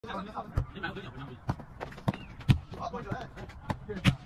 你买我跟你讲不一样。好，过去来。